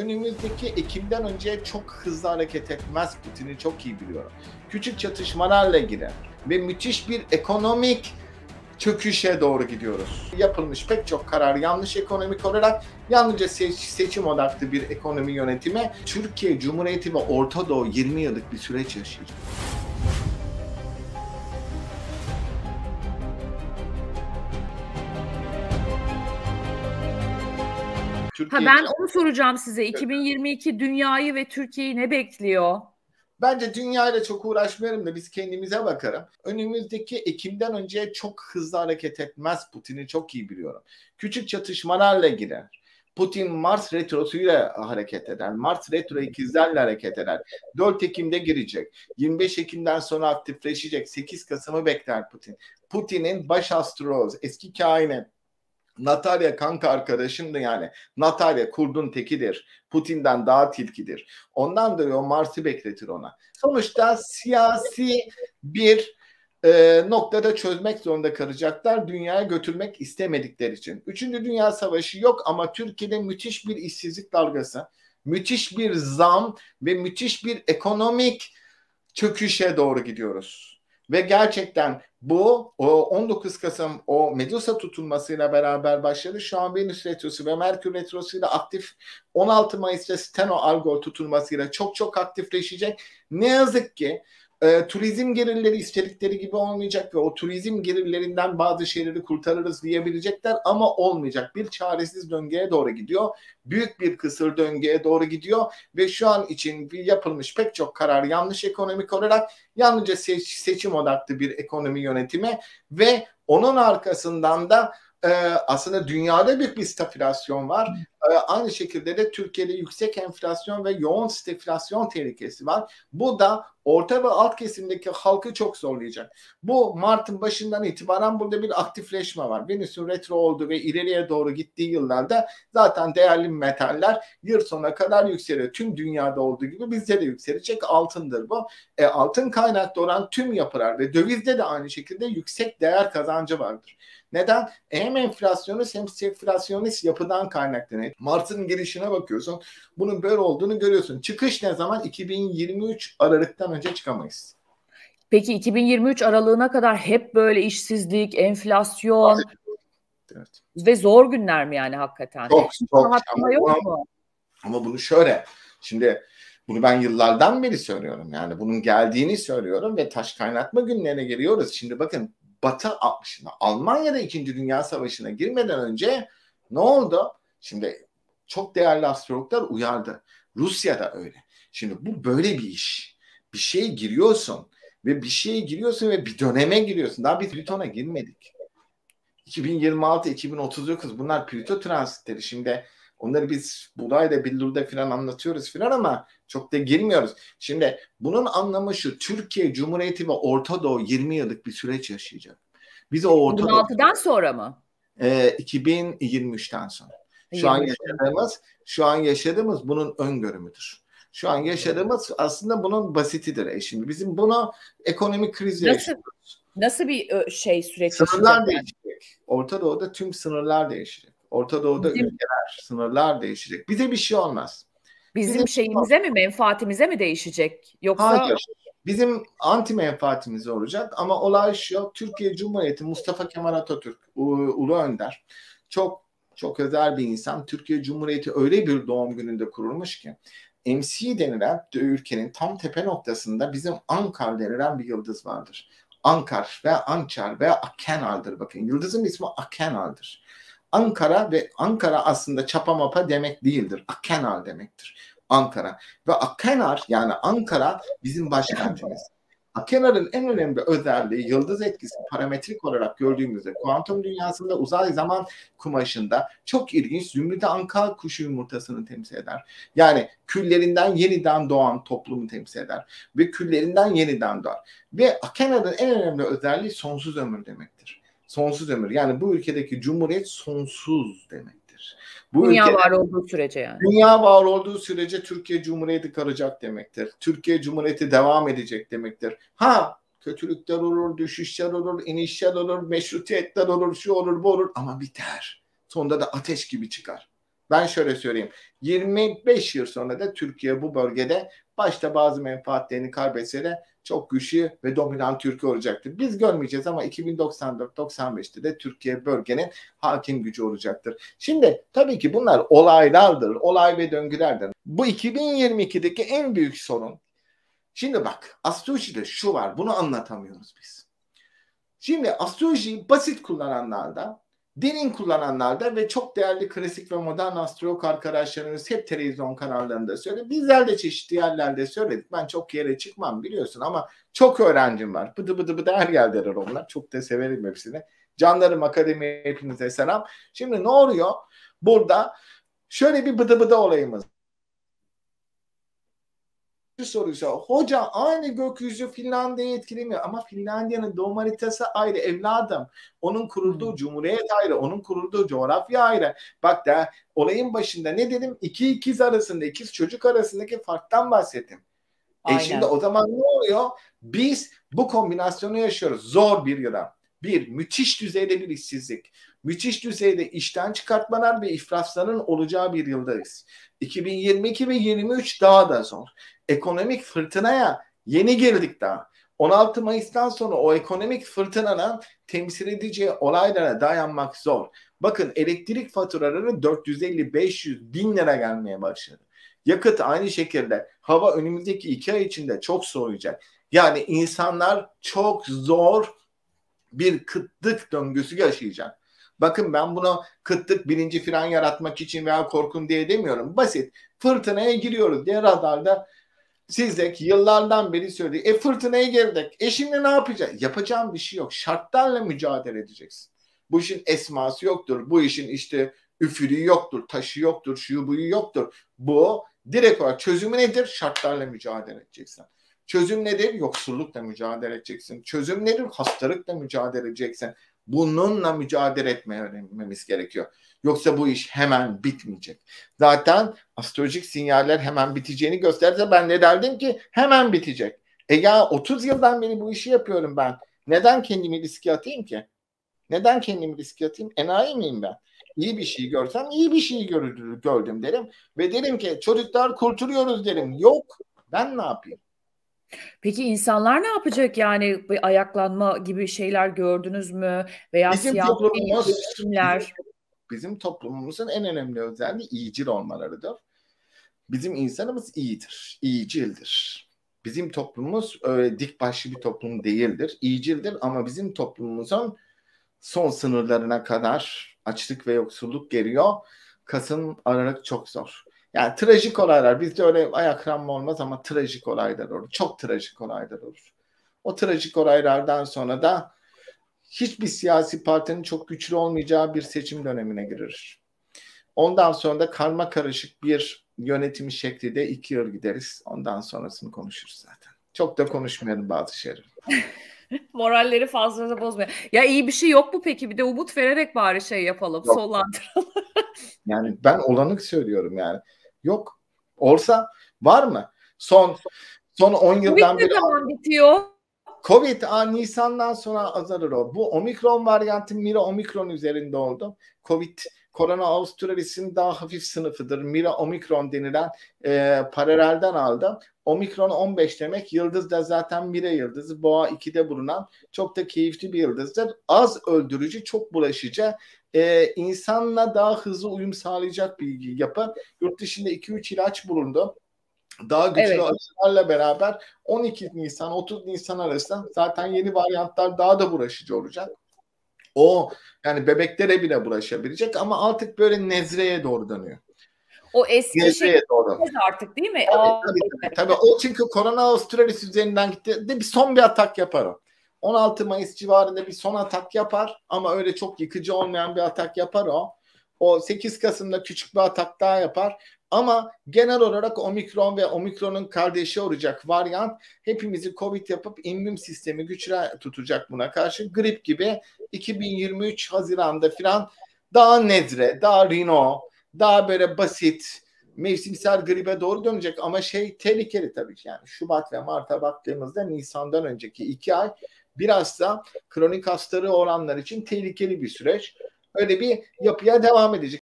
önümüzdeki Ekim'den önce çok hızlı hareket etmez, Putin'i çok iyi biliyorum. Küçük çatışmalarla girer ve müthiş bir ekonomik çöküşe doğru gidiyoruz. Yapılmış pek çok karar yanlış ekonomik olarak, yalnızca seçim odaklı bir ekonomi yönetimi. Türkiye Cumhuriyeti ve Orta Doğu 20 yıllık bir süreç yaşayacak. Ben onu soracağım size. 2022 dünyayı ve Türkiye'yi ne bekliyor? Bence dünyayla çok uğraşmayalım da biz kendimize bakalım. Önümüzdeki Ekim'den önce çok hızlı hareket etmez, Putin'i çok iyi biliyorum. Küçük çatışmalarla girer. Putin Mars retrosuyla hareket eder. Mars retro ikizlerle hareket eder. 4 Ekim'de girecek. 25 Ekim'den sonra aktifleşecek. 8 Kasım'ı bekler Putin. Putin'in baş astroloğu, eski kaini Natalya kanka arkadaşımdı yani. Natalya kurdun tekidir. Putin'den daha tilkidir. Ondan dolayı o Mars'ı bekletir ona. Sonuçta siyasi bir noktada çözmek zorunda kalacaklar. Dünyaya götürmek istemedikleri için. Üçüncü Dünya Savaşı yok ama Türkiye'de müthiş bir işsizlik dalgası, müthiş bir zam ve müthiş bir ekonomik çöküşe doğru gidiyoruz. Ve gerçekten bu 19 Kasım o Medusa tutulmasıyla beraber başladı. Şu an Venüs retrosu ve Merkür retrosuyla aktif. 16 Mayıs'ta Steno Algol tutulmasıyla çok aktifleşecek. Ne yazık ki turizm gelirleri istedikleri gibi olmayacak ve o turizm gelirlerinden bazı şeyleri kurtarırız diyebilecekler ama olmayacak. Bir çaresiz döngüye doğru gidiyor. Büyük bir kısır döngüye doğru gidiyor ve şu an için yapılmış pek çok karar yanlış ekonomik olarak, yalnızca seçim odaklı bir ekonomi yönetimi ve onun arkasından da aslında dünyada büyük bir stagflasyon var. Aynı şekilde de Türkiye'de yüksek enflasyon ve yoğun stagflasyon tehlikesi var. Bu da orta ve alt kesimdeki halkı çok zorlayacak. Bu Mart'ın başından itibaren burada bir aktifleşme var. Venüs'ün retro olduğu ve ileriye doğru gittiği yıllarda zaten değerli metaller yıl sonuna kadar yükseliyor. Tüm dünyada olduğu gibi bizde de yükselecek. Altındır bu. Altın kaynaklı olan tüm yapılar ve dövizde de aynı şekilde yüksek değer kazancı vardır. Neden? Hem enflasyonist hem stagflasyonist yapıdan kaynaklanıyor. Mart'ın girişine bakıyorsun. Bunun böyle olduğunu görüyorsun. Çıkış ne zaman? 2023 Aralık'tan önce çıkamayız. Peki 2023 aralığına kadar hep böyle işsizlik, enflasyon evet. Ve zor günler mi yani hakikaten? Çok. Yok mu? Ama bunu şöyle, şimdi bunu ben yıllardan beri söylüyorum. Yani bunun geldiğini söylüyorum ve taş kaynatma günlerine geliyoruz. Şimdi bakın, Batı 60'ında Almanya'da 2. Dünya Savaşı'na girmeden önce ne oldu? Şimdi çok değerli astrologlar uyardı. Rusya'da öyle. Şimdi bu böyle bir iş. Bir şeye giriyorsun ve bir döneme giriyorsun. Daha biz Plüton'a girmedik. 2026-2039 bunlar Plüto transitleri. Şimdi onları biz Buday'da, Billur'da falan anlatıyoruz falan ama çok da girmiyoruz. Şimdi bunun anlamı şu: Türkiye Cumhuriyeti ve Orta Doğu 20 yıllık bir süreç yaşayacak. Biz o Orta 2026'dan sonra mı? 2023'ten sonra. Şu an yaşadığımız bunun öngörümüdür. Şu an yaşadığımız aslında bunun basitidir. Şimdi bizim bunu ekonomik krizle yaşıyoruz. Nasıl bir süreç? Sınırlar değişecek. Orta Doğu'da tüm sınırlar değişecek. Orta Doğu'da ülkeler, sınırlar değişecek. Bize bir şey olmaz. Bizim şeyimize mi, menfaatimize mi değişecek? Yoksa hayır. Bizim anti menfaatimiz olacak ama olay şu: Türkiye Cumhuriyeti, Mustafa Kemal Atatürk, Ulu Önder, çok özel bir insan. Türkiye Cumhuriyeti öyle bir doğum gününde kurulmuş ki MC denilen ülkenin tam tepe noktasında bizim Ankar denilen bir yıldız vardır. Ankar veya Ançar veya Akenar'dır. Bakın, yıldızın ismi Akenar'dır. Ankara aslında çapa mapa demek değildir. Akenar demektir. Ankara. Ve Akenar, yani Ankara bizim başkentimiz. Akenar'ın en önemli özelliği yıldız etkisi, parametrik olarak gördüğümüzde kuantum dünyasında uzay zaman kumaşında çok ilginç Zümrüt Anka kuşu yumurtasını temsil eder. Yani küllerinden yeniden doğan toplumu temsil eder. Ve küllerinden yeniden doğar. Ve Akenar'ın en önemli özelliği sonsuz ömür demektir. Sonsuz ömür. Yani bu ülkedeki cumhuriyet sonsuz demektir. Dünya var olduğu sürece yani. Dünya var olduğu sürece Türkiye Cumhuriyeti kalacak demektir. Türkiye Cumhuriyeti devam edecek demektir. Kötülükler olur, düşüşler olur, inişler olur, meşrutiyetler olur, şu olur, bu olur ama biter. Sonunda da ateş gibi çıkar. Ben şöyle söyleyeyim. 25 yıl sonra da Türkiye bu bölgede başta bazı menfaatlerini kaybetse de çok güçlü ve dominant Türkiye olacaktır. Biz görmeyeceğiz ama 2094-95'te de Türkiye bölgenin hakim gücü olacaktır. Şimdi tabii ki bunlar olaylardır, olay ve döngülerdir. Bu 2022'deki en büyük sorun. Şimdi bak, astrolojide şu var, bunu anlatamıyoruz biz. Şimdi astrolojiyi basit kullananlarda, derin kullananlarda ve çok değerli klasik ve modern astrolog arkadaşlarımız hep televizyon kanallarında söyledi. Bizler de çeşitli yerlerde söyledik. Ben çok yere çıkmam biliyorsun ama çok öğrencim var. Bıdı bıdı bıdı her yerdeler onlar. Çok da severim hepsini. Canlarım akademiye hepinize selam. Şimdi ne oluyor? Burada şöyle bir bıdı bıdı olayımız. Soruysa hoca aynı gökyüzü Finlandiya'yı etkilemiyor ama Finlandiya'nın doğum haritası ayrı evladım. Onun kurulduğu cumhuriyet ayrı, onun kurulduğu coğrafya ayrı. Bak da olayın başında ne dedim? İki ikiz arasında, ikiz çocuk arasındaki farktan bahsettim. Şimdi o zaman ne oluyor? Biz bu kombinasyonu yaşıyoruz. Zor bir yıla. Bir, müthiş düzeyde bir işsizlik. Müthiş düzeyde işten çıkartmalar ve iflasların olacağı bir yıldayız. 2022 ve 23 daha da zor. Ekonomik fırtınaya yeni girdik daha. 16 Mayıs'tan sonra o ekonomik fırtınanın temsil edeceği olaylara dayanmak zor. Bakın elektrik faturaları 450-500 bin lira gelmeye başladı. Yakıt aynı şekilde. Hava önümüzdeki 2 ay içinde çok soğuyacak. Yani insanlar çok zor bir kıtlık döngüsü yaşayacak. Bakın ben bunu kıtlık birinci fren yaratmak için veya korkun diye demiyorum. Basit. Fırtınaya giriyoruz diye radarda Sizdek yıllardan beri söyledi. Fırtınaya girdik. Şimdi ne yapacağız? Yapacağım bir şey yok. Şartlarla mücadele edeceksin. Bu işin esması yoktur. Bu işin işte üfürüğü yoktur. Taşı yoktur. Şuyu buyu yoktur. Bu direkt olarak çözümü nedir? Şartlarla mücadele edeceksin. Çözüm nedir? Yoksullukla mücadele edeceksin. Çözüm nedir? Hastalıkla mücadele edeceksin. Bununla mücadele etmeye öğrenmemiz gerekiyor. Yoksa bu iş hemen bitmeyecek. Zaten astrolojik sinyaller hemen biteceğini gösterse ben ne derdim ki? Hemen bitecek. Ya 30 yıldan beri bu işi yapıyorum ben. Neden kendimi riske atayım ki? Neden kendimi riske atayım? Enayi miyim ben? İyi bir şey görsem iyi bir şey gördüm derim. Ve derim ki çocuklar kurtuluyoruz derim. Yok. Ben ne yapayım? Peki insanlar ne yapacak yani bir ayaklanma gibi şeyler gördünüz mü? Veya siyasi değişimler? Bizim toplumumuzun en önemli özelliği iyicil olmalarıdır. Bizim insanımız iyidir, iyicildir. Bizim toplumumuz öyle dik başlı bir toplum değildir, iyicildir ama bizim toplumumuzun son sınırlarına kadar açlık ve yoksulluk geliyor. Kasım Aralık çok zor. Yani trajik olaylar, bizde öyle ayaklanma olmaz ama trajik olaylar olur. Çok trajik olaylar olur. O trajik olaylardan sonra da hiçbir siyasi partinin çok güçlü olmayacağı bir seçim dönemine girer. Ondan sonra da karma karışık bir yönetimi şekliyle 2 yıl gideriz. Ondan sonrasını konuşuruz zaten. Çok da konuşmayalım bazı şeyleri. Moralleri fazla da bozmuyor. Ya iyi bir şey yok mu peki? Bir de umut vererek bari şey yapalım, yok. Sonlandıralım. Yani ben olanı söylüyorum yani. Yok. Olsa var mı? Son 10 yıldan beri. Covid ne zaman bitiyor? Covid Nisan'dan sonra azalır o. Bu omikron varyantı Mira omikron üzerinde oldu. Covid Korona Australis'in daha hafif sınıfıdır. Mira omikron denilen paralelden aldı. Omikron 15 demek. Yıldız da zaten Mira yıldızı. Boğa 2'de bulunan çok da keyifli bir yıldızdır. Az öldürücü, çok bulaşıcı. İnsanla daha hızlı uyum sağlayacak bir yapı. Yurt dışında 2-3 ilaç bulundu. Daha güçlü aşılarla beraber 12 Nisan 30 Nisan arasında zaten yeni varyantlar daha da bulaşıcı olacak. O yani bebeklere bile bulaşabilecek ama artık böyle nezreye doğru dönüyor. O eski nezreye doğru. Artık değil mi? Tabii. O çünkü Korona Australis üzerinden gitti. De bir son bir atak yapar o. 16 Mayıs civarında bir son atak yapar ama öyle çok yıkıcı olmayan bir atak yapar o. O 8 Kasım'da küçük bir atak daha yapar. Ama genel olarak omikron ve omikronun kardeşi olacak varyant hepimizi Covid yapıp immün sistemi güçlü tutacak buna karşı. Grip gibi 2023 Haziran'da filan daha nezre, daha rino, daha böyle basit mevsimsel gribe doğru dönecek ama tehlikeli tabii ki yani. Şubat ve Mart'a baktığımızda Nisan'dan önceki 2 ay biraz da kronik hastalığı olanlar için tehlikeli bir süreç. Öyle bir yapıya devam edecek.